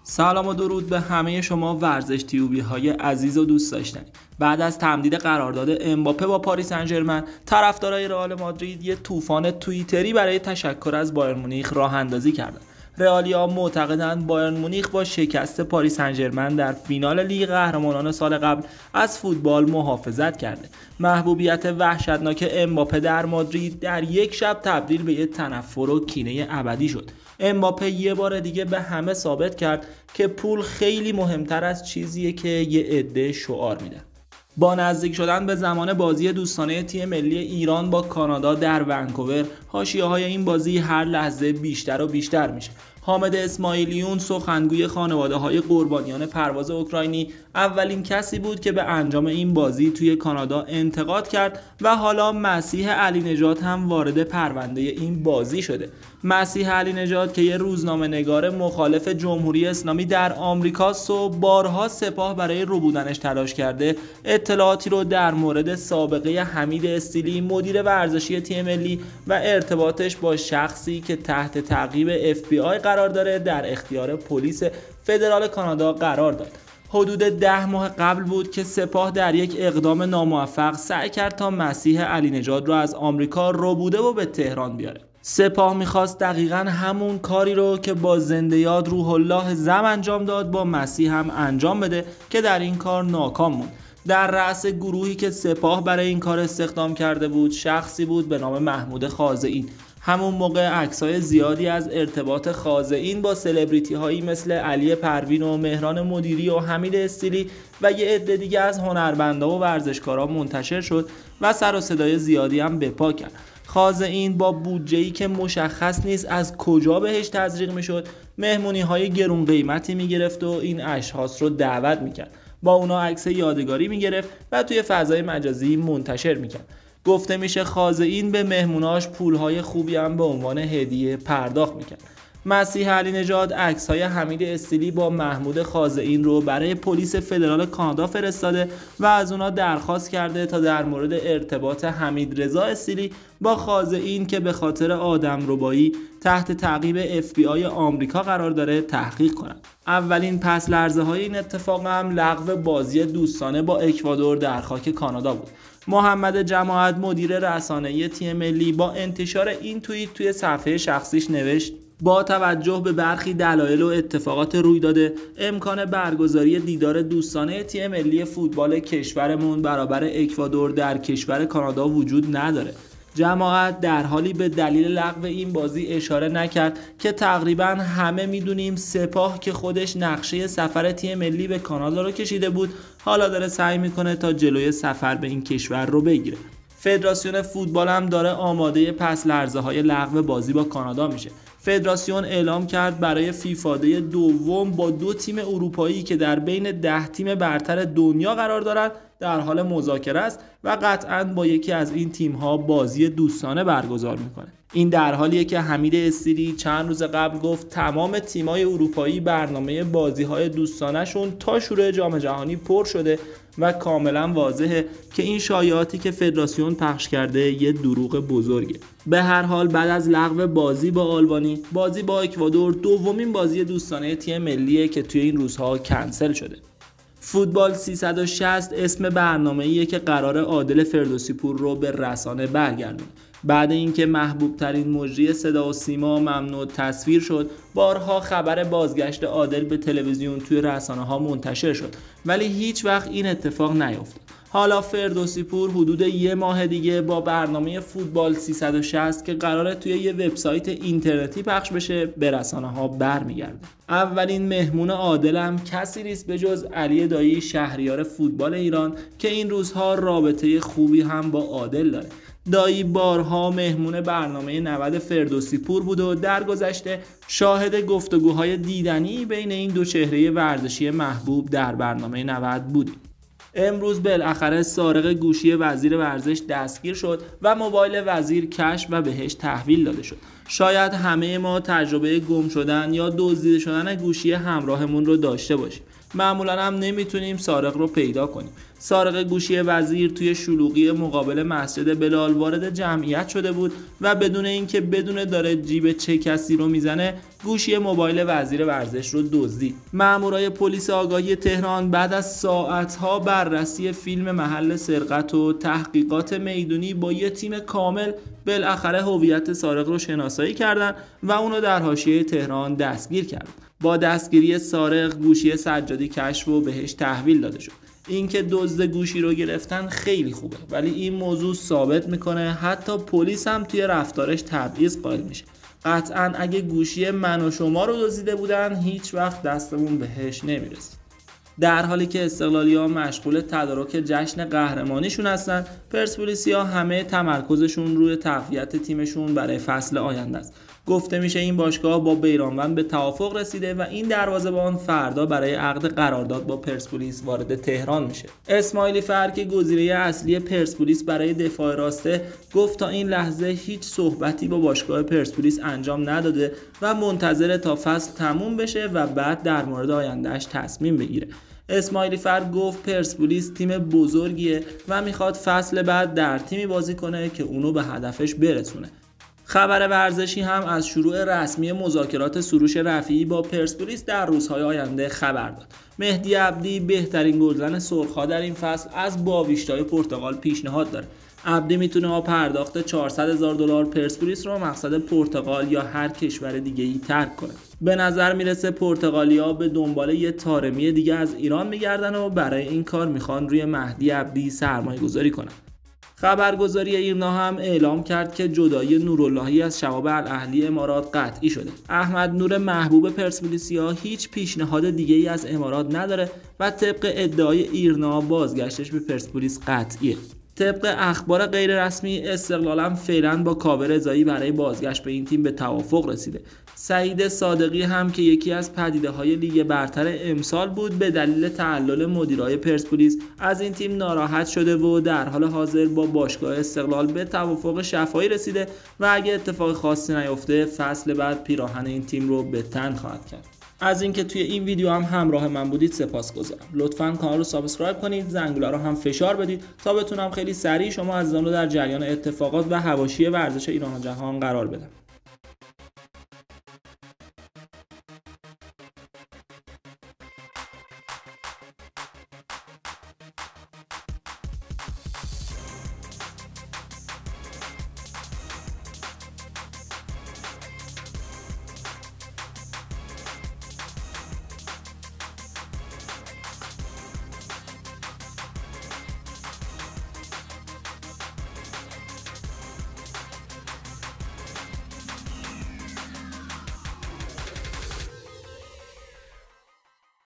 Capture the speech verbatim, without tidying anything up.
سلام و درود به همه شما ورزش تیوبی های عزیز و دوست داشتنی. بعد از تمدید قرارداد امباپه با پاریس سن ژرمن، طرفدارای رئال مادرید یه طوفان توییتری برای تشکر از بایرن مونیخ راه اندازی کردند. رئالیا معتقدند بایرن مونیخ با شکست پاریس سن ژرمن در فینال لیگ قهرمانان سال قبل از فوتبال محافظت کرده. محبوبیت وحشتناک امباپه در مادرید در یک شب تبدیل به یک تنفر و کینه ابدی شد. امباپه یه بار دیگه به همه ثابت کرد که پول خیلی مهمتر از چیزیه که یه عده شعار میدن. با نزدیک شدن به زمان بازی دوستانه تیم ملی ایران با کانادا در ونکوور، حاشیه‌های این بازی هر لحظه بیشتر و بیشتر میشه. حامد اسماعیلیون، سخنگوی خانواده‌های قربانیان پرواز اوکراینی، اولین کسی بود که به انجام این بازی توی کانادا انتقاد کرد و حالا مسیح علی نژاد هم وارد پرونده این بازی شده. مسیح علی نژاد که یه روزنامه‌نگار مخالف جمهوری اسلامی در آمریکاست و بارها سپاه برای ربودنش تلاش کرده، اطلاعاتی رو در مورد سابقه حمید استیلی، مدیر ورزشی تیم ملی و ارتباطش با شخصی که تحت تعقیب اف بی آی قرار داره در اختیار پلیس فدرال کانادا قرار داد. حدود ده ماه قبل بود که سپاه در یک اقدام ناموفق سعی کرد تا مسیح علی نژاد رو از آمریکا ربوده و به تهران بیاره. سپاه میخواست دقیقاً همون کاری رو که با زنده یاد روح الله زم انجام داد با مسیح هم انجام بده که در این کار ناکام موند. در رأس گروهی که سپاه برای این کار استخدام کرده بود شخصی بود به نام محمود خاضعین. همون موقع عکسای زیادی از ارتباط خاضعین با سلبریتی هایی مثل علی پروین و مهران مدیری و حمید استیلی و یه عده دیگه از هنرمندا و ورزشکارا منتشر شد و سر و صدای زیادی هم به پا کرد. خاضعین با بودجه‌ای که مشخص نیست از کجا بهش تزریق میشد، مهمونی های گرون قیمتی میگرفت و این اشخاص رو دعوت میکرد. با اونا عکس یادگاری میگرفت و توی فضای مجازی منتشر میکرد. گفته میشه خاضعین به مهموناش پولهای خوبی هم به عنوان هدیه پرداخت میکرد. مسیح علی نژاد عکس‌های حمید استیلی با محمود خاضعین رو برای پلیس فدرال کانادا فرستاده و از اونا درخواست کرده تا در مورد ارتباط حمید رضا استیلی با خاضعین که به خاطر آدمربایی تحت تعقیب اف بی آی آمریکا قرار داره تحقیق کنند. اولین پس لرزه های این اتفاق هم لغو بازی دوستانه با اکوادور در خاک کانادا بود. محمد جماعت، مدیر رسانه‌ای تیم ملی، با انتشار این توییت توی صفحه شخصیش نوشت: با توجه به برخی دلایل و اتفاقات روی داده، امکان برگزاری دیدار دوستانه تیم ملی فوتبال کشورمون برابر اکوادور در کشور کانادا وجود نداره. جماعت در حالی به دلیل لغو این بازی اشاره نکرد که تقریبا همه میدونیم سپاه که خودش نقشه سفر تیم ملی به کانادا رو کشیده بود، حالا داره سعی میکنه تا جلوی سفر به این کشور رو بگیره. فدراسیون فوتبال هم داره آماده پس لرزه های لغو بازی با کانادا میشه. فدراسیون اعلام کرد برای فیفاده دوم با دو تیم اروپایی که در بین ده تیم برتر دنیا قرار دارند در حال مذاکره است و قطعاً با یکی از این تیم‌ها بازی دوستانه برگزار میکنه. این در حالیه که حمید استیلی چند روز قبل گفت تمام تیم‌های اروپایی برنامه بازی‌های دوستانه‌شون تا شروع جام جهانی پر شده و کاملا واضحه که این شایعاتی که فدراسیون پخش کرده یه دروغ بزرگه. به هر حال بعد از لغو بازی با آلبانی، بازی با اکوادور دومین بازی دوستانه تیم ملیه که توی این روزها کنسل شده. فوتبال سیصد و شصت اسم برنامه‌ایه که قرار عادل فردوسی پور رو به رسانه برگردونه. بعد اینکه محبوب ترین مجری صدا و سیما ممنوع تصویر شد، بارها خبر بازگشت عادل به تلویزیون توی رسانه‌ها منتشر شد، ولی هیچ وقت این اتفاق نیفتاد. حالا فردوسی پور حدود یه ماه دیگه با برنامه فوتبال سیصد و شصت که قراره توی یه وبسایت اینترنتی پخش بشه به رسانه‌ها برمیگرده. اولین مهمون عادل هم کسی نیست به جز علی دایی، شهریار فوتبال ایران که این روزها رابطه خوبی هم با عادل داره. دایی بارها مهمون برنامه نود فردوسی پور بود و در گذشته شاهد گفتگوهای دیدنی بین این دو چهره ورزشی محبوب در برنامه نود بودیم. امروز بالاخره سارق گوشی وزیر ورزش دستگیر شد و موبایل وزیر کشف و بهش تحویل داده شد. شاید همه ما تجربه گم شدن یا دزدیده شدن گوشی همراهمون رو داشته باشیم. معمولا هم نمیتونیم سارق رو پیدا کنیم. سارق گوشی وزیر توی شلوغی مقابل مسجد بلال وارد جمعیت شده بود و بدون اینکه بدونه داره جیب چه کسی رو میزنه گوشی موبایل وزیر ورزش رو دزدید. مامورای پلیس آگاهی تهران بعد از ساعت‌ها بررسی فیلم محل سرقت و تحقیقات میدونی با یه تیم کامل بالاخره هویت سارق رو شناسایی کردن و اونو در حاشیه تهران دستگیر کردن. با دستگیری سارق گوشی سجادی کشف و بهش تحویل داده شد. اینکه دزد گوشی رو گرفتن خیلی خوبه، ولی این موضوع ثابت میکنه حتی پلیس هم توی رفتارش تبعیض قائل میشه. قطعاً اگه گوشی من و شما رو دزدیده بودن هیچ وقت دستمون بهش نمیرسید. در حالی که استقلالی‌ها مشغول تدارک جشن قهرمانیشون هستن، پرسپولیسیا همه تمرکزشون روی تقویت تیمشون برای فصل آینده است. گفته میشه این باشگاه با بیرانوند به توافق رسیده و این دروازه‌بان فردا برای عقد قرارداد با پرسپولیس وارد تهران میشه. اسماعیلی فر که گزینه اصلی پرسپولیس برای دفاع راسته گفت تا این لحظه هیچ صحبتی با باشگاه پرسپولیس انجام نداده و منتظر تا فصل تموم بشه و بعد در مورد آیندهش تصمیم بگیره. اسماعیلی فر گفت پرسپولیس تیم بزرگیه و میخواد فصل بعد در تیمی بازی کنه که اونو به هدفش برسونه. خبر ورزشی هم از شروع رسمی مذاکرات سروش رفیعی با پرسپولیس در روزهای آینده خبر داد. مهدی عبدی بهترین گلزن سرخ‌ها در این فصل از باویشتای پرتغال پیشنهاد داره. عبدی میتونه با پرداخت چهارصد هزار دلار پرسپولیس رو مقصد پرتغال یا هر کشور دیگه‌ای ترک کنه. به نظر میرسه پرتغالیا به دنبال یه طارمی دیگه از ایران میگردن و برای این کار میخوان روی مهدی عبدی سرمایه گذاری کنن. خبرگزاری ایرنا هم اعلام کرد که جدایی نوراللهی از شباب الاهلی امارات قطعی شده. احمد نور محبوب پرسپولیسیا هیچ پیشنهاد دیگه‌ای از امارات نداره و طبق ادعای ایرنا بازگشتش به پرسپولیس قطعیه. طبق اخبار غیر رسمی استقلال هم فعلا با کاوه رضایی برای بازگشت به این تیم به توافق رسیده. سعید صادقی هم که یکی از پدیده‌های لیگ برتر امسال بود به دلیل تعلل مدیرای پرسپولیس از این تیم ناراحت شده و در حال حاضر با باشگاه استقلال به توافق شفاهی رسیده و اگه اتفاق خاصی نیفته فصل بعد پیراهن این تیم رو به تن خواهد کرد. از اینکه توی این ویدیو هم همراه من بودید سپاسگزارم. لطفاً کانال رو سابسکرایب کنید، زنگوله رو هم فشار بدید تا بتونم خیلی سریع شما عزیزان رو در جریان اتفاقات و حواشی ورزش ایران و جهان قرار بدم.